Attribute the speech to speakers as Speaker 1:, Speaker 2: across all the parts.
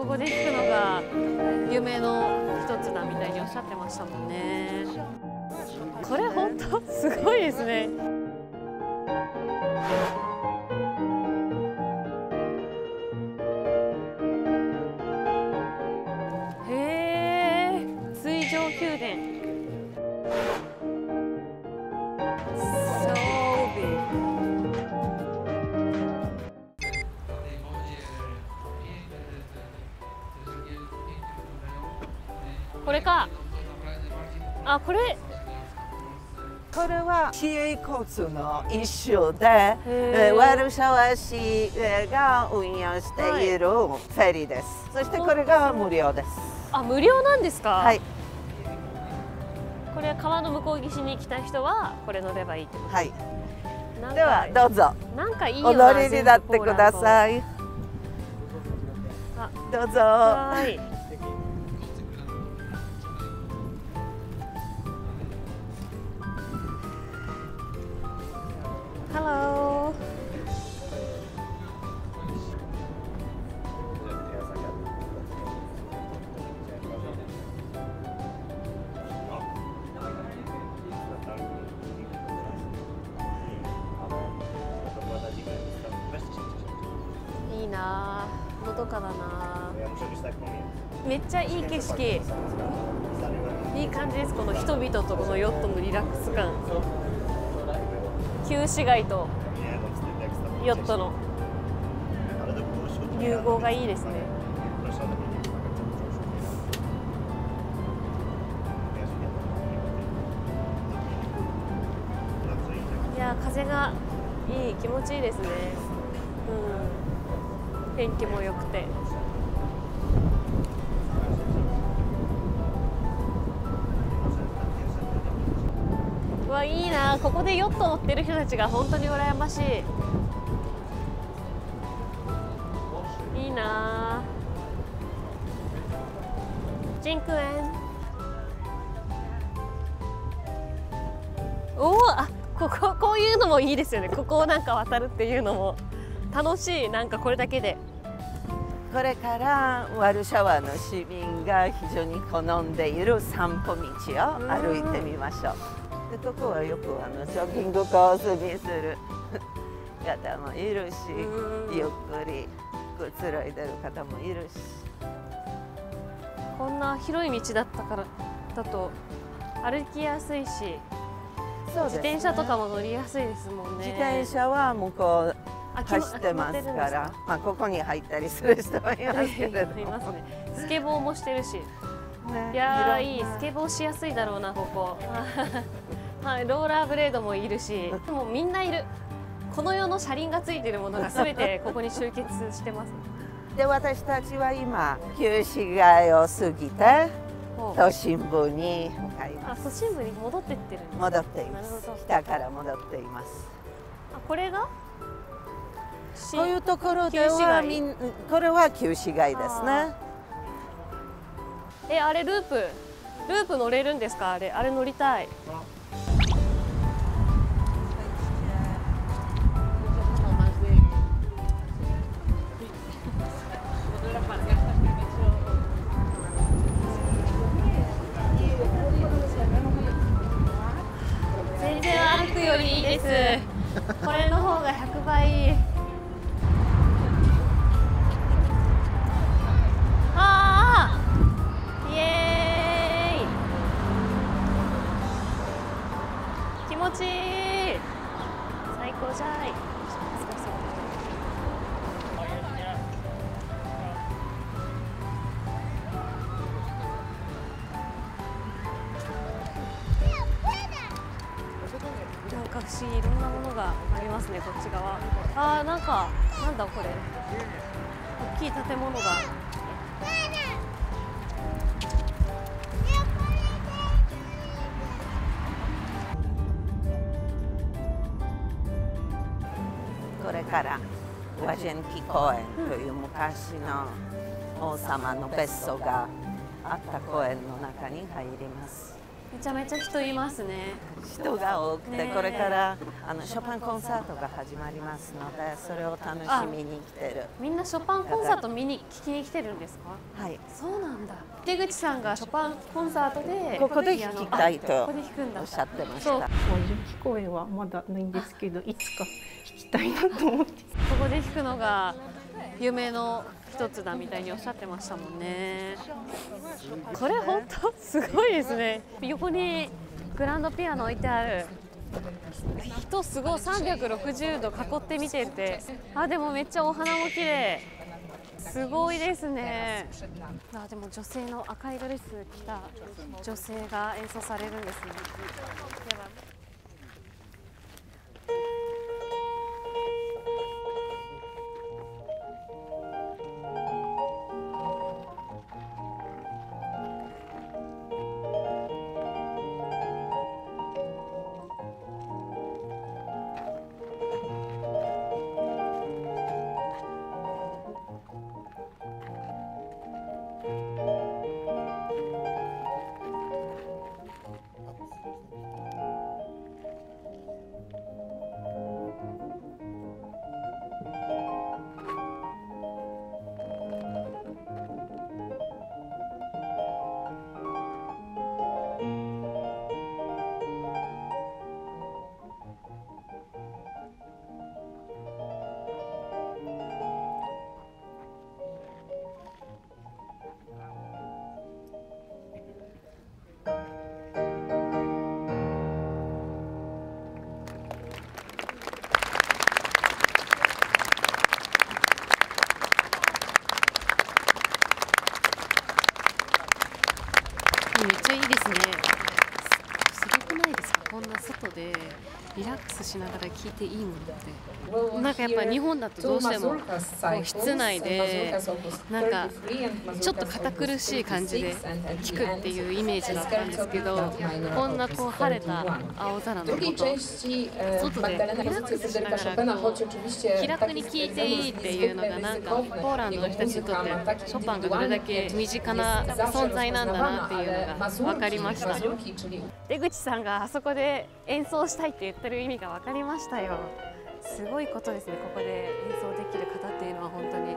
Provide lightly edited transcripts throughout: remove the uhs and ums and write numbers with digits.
Speaker 1: ここで弾くのが夢の一つだみたいにおっしゃってましたもんね。これ本当すごいですね。へえ、水上宮殿。これか。あ、これ。
Speaker 2: これは市営交通の一種で、ワルシャワ市が運用しているフェリーです。そしてこれが無料です。
Speaker 1: あ、無料なんですか。
Speaker 2: はい。
Speaker 1: これは川の向こう岸に来た人はこれ乗ればいいってこと。
Speaker 2: はい。ではどうぞ。
Speaker 1: なんかいいよな。
Speaker 2: 踊りになってください。
Speaker 1: あ、
Speaker 2: どうぞ。
Speaker 1: はい。Hello. いいなあ、のどかだなあ。めっちゃいい景色。いい感じです。この人々とこのヨットのリラックス感。旧市街とヨットの融合がいいですね。いや、風がいい、気持ちいいですね。うん、天気も良くて。うわ、いいな。ここでヨット乗ってる人たちが本当に羨ましい。いいな。ジンクエン。おお、あ、こういうのもいいですよね。ここをなんか渡るっていうのも楽しい。なんかこれだけで。
Speaker 2: これからワルシャワの市民が非常に好んでいる散歩道を歩いてみましょう。で、ここはよくジョギングコースにする方もいるし、ゆっくりくつろいでる方もいるし。
Speaker 1: こんな広い道だったからだと歩きやすいし、
Speaker 2: そうですね、
Speaker 1: 自転車とかも乗りやすいですもんね。
Speaker 2: 自転車は向こう走ってますから、まあここに入ったりする人もいますけれども
Speaker 1: いますね。スケボーもしてるし、
Speaker 2: ね、
Speaker 1: いやー、いい。スケボーしやすいだろうな、ここ。はい、ローラーブレードもいるし、でもみんないる。この世の車輪がついてるものがすべてここに集結してます。
Speaker 2: で、私たちは今旧市街を過ぎて都心部に向かいます。
Speaker 1: あ、都心部に戻ってってるんですか。
Speaker 2: 戻っています。北から戻っています。
Speaker 1: あ、これが
Speaker 2: こういうところではこれは旧市街ですね。
Speaker 1: あれループ乗れるんですか。あれ乗りたい。全然歩くよりいいです。これの方が100倍いい。あー、イエーイ。気持ちいい。最高じゃい。なんか不思議、いろんなものがありますね、こっち側。あー、なんか、なんだこれ。大きい建物が。
Speaker 2: これからワジェンキ公園という昔の王様の別荘があった公園の中に入ります。
Speaker 1: めちゃめちゃ人いますね。
Speaker 2: 人が多くて、
Speaker 1: ねえ
Speaker 2: これからショパンコンサートが始まりますので、それを楽しみに来てる。
Speaker 1: みんなショパンコンサート聞きに来てるんですか？
Speaker 2: はい。
Speaker 1: そうなんだ。出口さんがショパンコンサートで
Speaker 2: ここで弾きたいと
Speaker 1: ここで弾くんだ
Speaker 2: おっしゃってまし
Speaker 1: そう
Speaker 2: た。
Speaker 3: まあ実機公演はまだないんですけど、いつか弾きたいなと思って。
Speaker 1: ここで弾くのが夢の一つだみたいにおっしゃってましたもんね。これ本当すごいですね。横にグランドピアノ置いてある。人すごい360度囲って見てて、でもめっちゃお花も綺麗。すごいですね。でも女性の赤いドレス着た女性が演奏されるんですね。ではめっちゃいいですね。すごくないですか？こんな外でリラックスしながら聴いていいものって。なんかやっぱ日本だとどうしてもこう室内でなんかちょっと堅苦しい感じで聴くっていうイメージだったんですけど、こんなこう晴れた青空の下、外でリラックスしながらこう気楽に聴いていいっていうのがなんかポーランドの人たちにとってショパンがどれだけ身近な存在なんだなっていうのが分かりました。出口さんがあそこで演奏したいって言ってる意味が分かりましたよ。すごいことですね。ここで演奏できる方っていうのは本当に。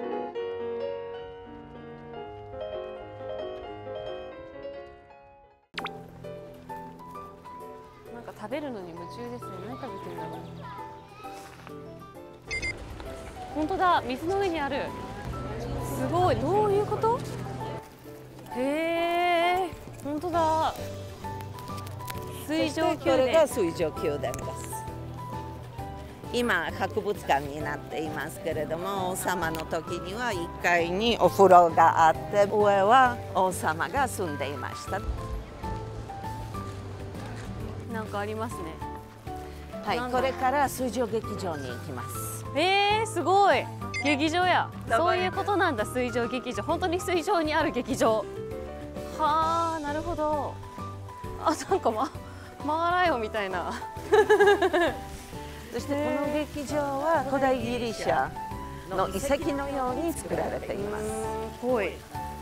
Speaker 1: なんか食べるのに夢中ですね。何食べてるんだろう。本当だ、水の上にある。すごい、どういうこと？へえ、本当だ。水上
Speaker 2: これ
Speaker 1: 宮殿。
Speaker 2: が水上宮殿です。今博物館になっていますけれども、王様の時には1階にお風呂があって、上は王様が住んでいました。
Speaker 1: なんかありますね。
Speaker 2: はい、これから水上劇場に行きます。
Speaker 1: すごい劇場や。そういうことなんだ。水上劇場、本当に水上にある劇場。はあ、なるほど。なんかマーライオンみたいな。
Speaker 2: そしてこの劇場は古代ギリシャの遺跡のように作られています。
Speaker 1: ぽい。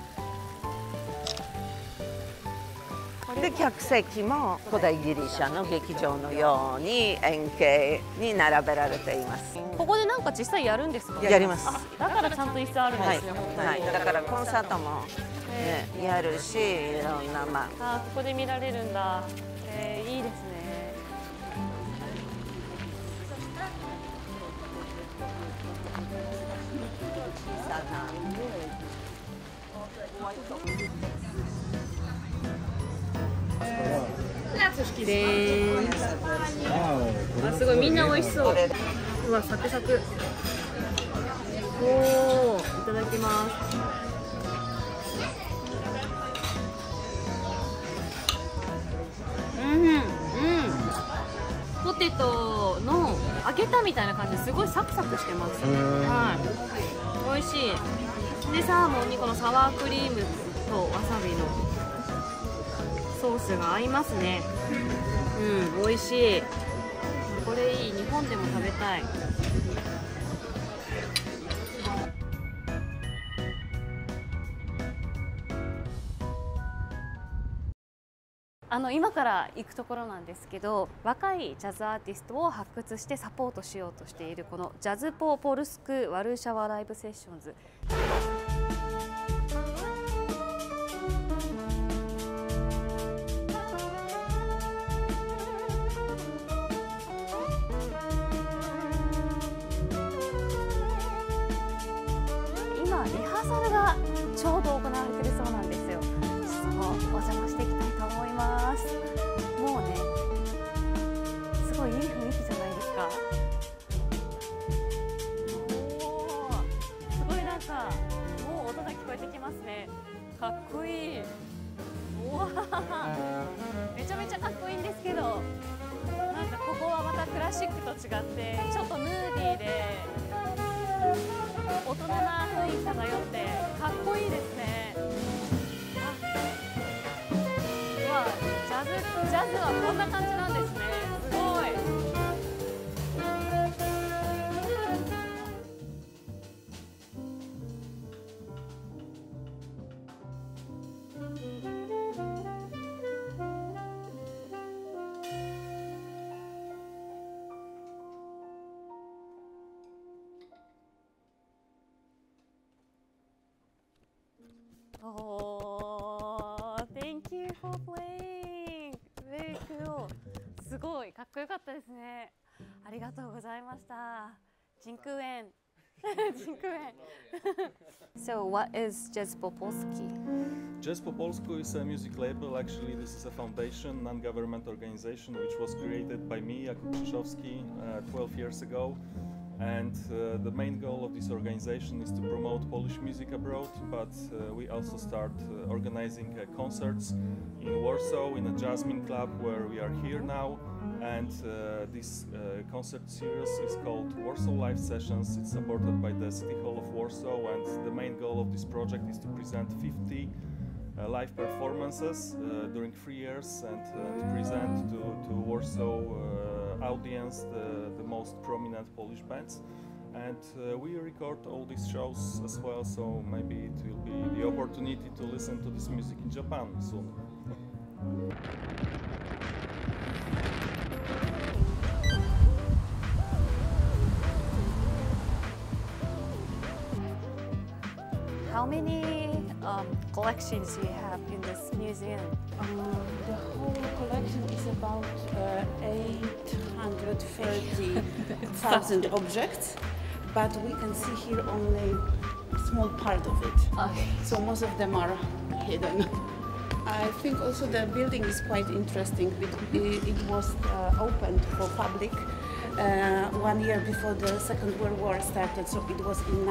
Speaker 2: で、客席も古代ギリシャの劇場のように円形に並べられています。
Speaker 1: ここでなんか実際やるんですか？
Speaker 2: やります。
Speaker 1: だからちゃんと椅子あるんですね。本当に。
Speaker 2: はい、だからコンサートも、やるし、いろんな
Speaker 1: ここで見られるんだ。いいですね。好きです。すごい、みんな美味しそう。うわ、サクサク。おお、いただきます。ポテトの揚げたみたいな感じですごいサクサクしてます。はい、美味しい。で、サーモンにこのサワークリームとわさびのソースが合いますね。美味しい。これいい。日本でも食べたい。 今から行くところなんですけど、若いジャズアーティストを発掘してサポートしようとしているこのジャズポポルスクワルシャワライブセッションズ。今リハーサルがちょうど行われているそうなんですよ。そこお邪魔していきたいと思います。もうね、すごいいい雰囲気じゃないですか。おー、すごいなんかもう音が聞こえてきますね。かっこいい。うわー、めちゃめちゃかっこいいんですけど、なんかここはまたクラシックと違ってちょっとムーディーで大人な雰囲気漂ってかっこいいですね。うわ、ジャズはこんな感じなんですね。すごい。Oh, thank you for playing. Very cool. すごいかっこよかったですね。ありがとうございました。ジンクエン。ジンクエン。So, what is Jazz Popolski?
Speaker 4: Jazz Popolsko is a music label. Actually, this is a foundation, non-government organization, which was created by me, Jakub Krzyszowski, 12 years ago. And the main goal of this organization is to promote Polish music abroad, but we also start organizing concerts in Warsaw in a Jasmine Club where we are here now. And this concert series is called Warsaw Live Sessions. It's supported by the City Hall of Warsaw, and the main goal of this project is to present 50 live performances during 3 years and to present to Warsaw audience the most prominent Polish bands. And we record all these shows as well, so maybe it will be the opportunity to listen to this music in Japan soon.
Speaker 1: How many collections do you have in this museum?
Speaker 5: The whole collection is about 830,000 objects, but we can see here only a small part of it.
Speaker 1: Okay.
Speaker 5: So most of them are hidden. I think also the building is quite interesting. It was opened for public 1 year before the Second World War started, so it was in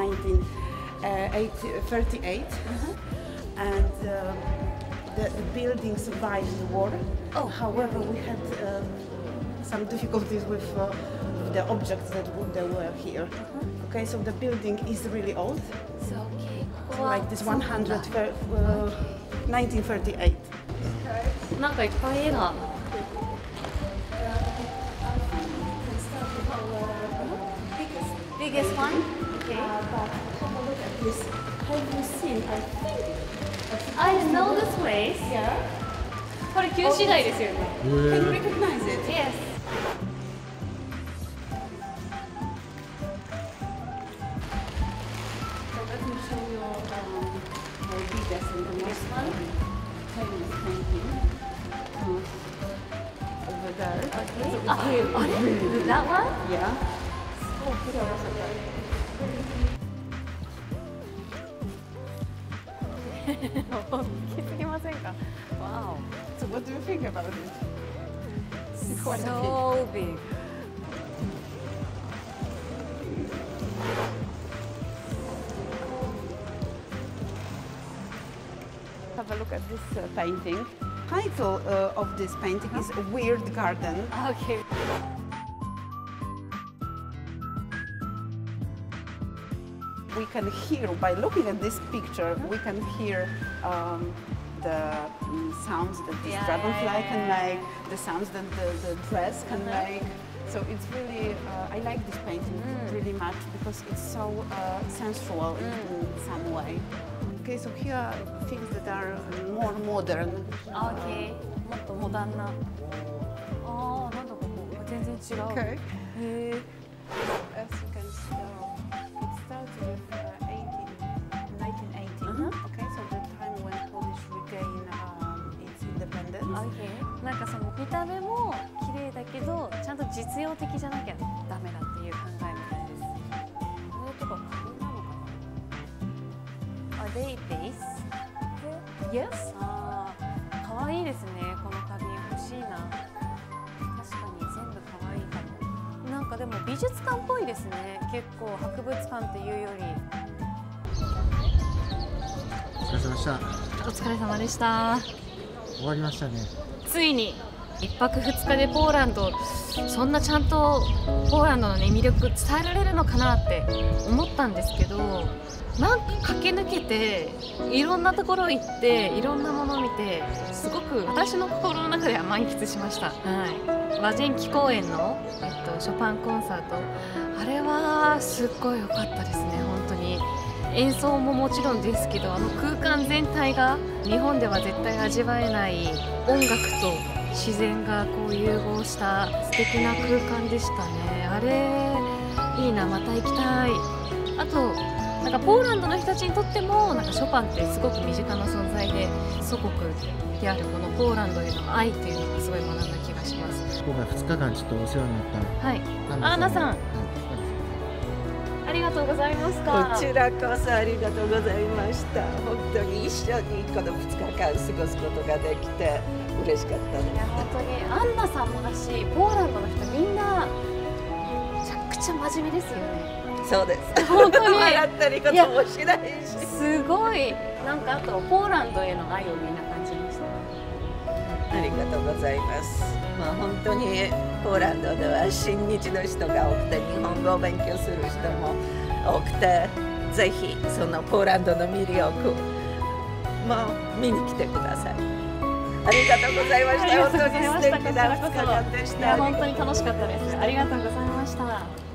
Speaker 5: 1938. And the building survived the war.
Speaker 1: Oh.
Speaker 5: However, we had some difficulties with the objects that were here. Okay, so the building is really old.
Speaker 1: So, okay.
Speaker 5: So like this 1938.
Speaker 1: なんかいっぱい絵が。Biggest one? Okay.
Speaker 5: But have a look at this. Have you seen?
Speaker 1: I know this place.
Speaker 5: Yeah.
Speaker 1: これ旧市街ですよね。
Speaker 5: Can you recognize it?
Speaker 1: Yes.
Speaker 5: So let me show you our biggest and the most famous painting over there.
Speaker 1: Okay.
Speaker 5: So it's
Speaker 1: あ、
Speaker 5: really,
Speaker 1: あれ
Speaker 5: really
Speaker 1: That one?
Speaker 5: yeah. So,
Speaker 1: 大きすぎませんか Wow.
Speaker 5: so what do you think about it? It's quite big.
Speaker 1: So big.
Speaker 5: Have a look at this painting. Title of this painting is Weird Garden.
Speaker 1: Okay.
Speaker 5: We can hear, by looking at this picture, we can hear the sounds that this dragonfly can make, the sounds that the dress can make. So it's really, I like this painting really much because it's so sensual in some way. Okay, so here are things that are more modern.
Speaker 1: あ、OK。もっとモダンな。ああ、なんだここ。全然違う。
Speaker 5: Okay.
Speaker 1: へえ。
Speaker 5: As you can see, it starts with 1918. Okay, so the time when Polish regained its independence.
Speaker 1: OK。なんかその見た目も綺麗だけど、ちゃんと実用的じゃなきゃダメだっていう考えみたいです。これとかカニなのかな。Are they base?
Speaker 5: Yes.
Speaker 1: ああ、可愛いですね。この花瓶欲しいな。確かに全部可愛いかも。なんかでも美術館っぽいですね。結構博物館っていうより。
Speaker 6: お疲れ様でした。
Speaker 1: お疲れ様でした。
Speaker 6: 終わりましたね。
Speaker 1: ついに1泊2日でポーランド、そんなちゃんとポーランドの、ね、魅力伝えられるのかなって思ったんですけど、なんか駆け抜けていろんなところ行っていろんなものを見て、すごく私の心の中では満喫しました。はい、ワジェンキ公園の、ショパンコンサート、あれはすっごい良かったですね。本当に演奏ももちろんですけど、あの空間全体が日本では絶対味わえない音楽と自然がこう融合した素敵な空間でしたね。あれいいな、また行きたい。あとなんかポーランドの人たちにとってもなんかショパンってすごく身近な存在で、祖国であるこのポーランドへの愛っていうのがすごい学んだ気がします。
Speaker 6: 今回2日間ちょっとお世話になった
Speaker 1: はい、アンナさん、ありがとうございました。
Speaker 2: こちらこそありがとうございました。本当に一緒にこの2日間過ごすことができて嬉しかったです。
Speaker 1: いや本当にアンナさんもだし、ポーランドの人みんなめちゃくちゃ真面目ですよね。
Speaker 2: そうです。
Speaker 1: 本当に
Speaker 2: 笑ったりこともしないし。
Speaker 1: すごい、なんかあとポーランドへの愛をみんな感じました。
Speaker 2: ありがとうございます。まあ本当にポーランドでは親日の人が多くて、日本語を勉強する人も多くて、ぜひそのポーランドの魅力も見に来てください。ありがとうございました。本当に素敵な2日間でした。
Speaker 1: いや本当に楽しかったです。ありがとうございました。